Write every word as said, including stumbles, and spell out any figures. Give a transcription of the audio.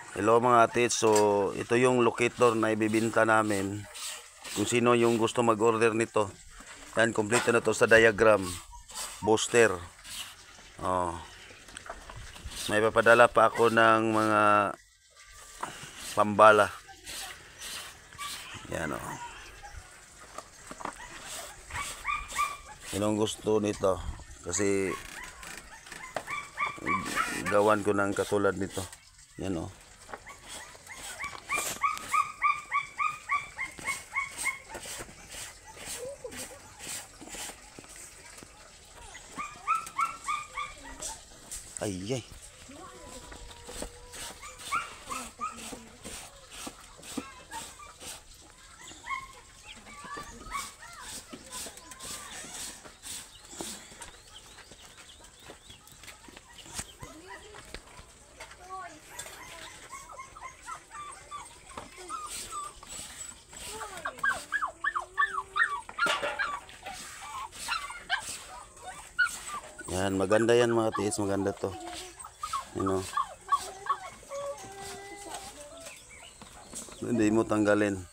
Hello mga tits, so ito yung locator na ibibinta namin. Kung sino yung gusto mag-order nito. Yan, kompleto na to sa diagram. Booster. Oh. May papadala pa ako ng mga pambala. Yan oh. Yun ang gusto nito. Kasi gawan ko ng katulad nito. Yan oh. Ay, ay. Yan, maganda yan mga tiis, maganda to. You know. Hindi mo tanggalin.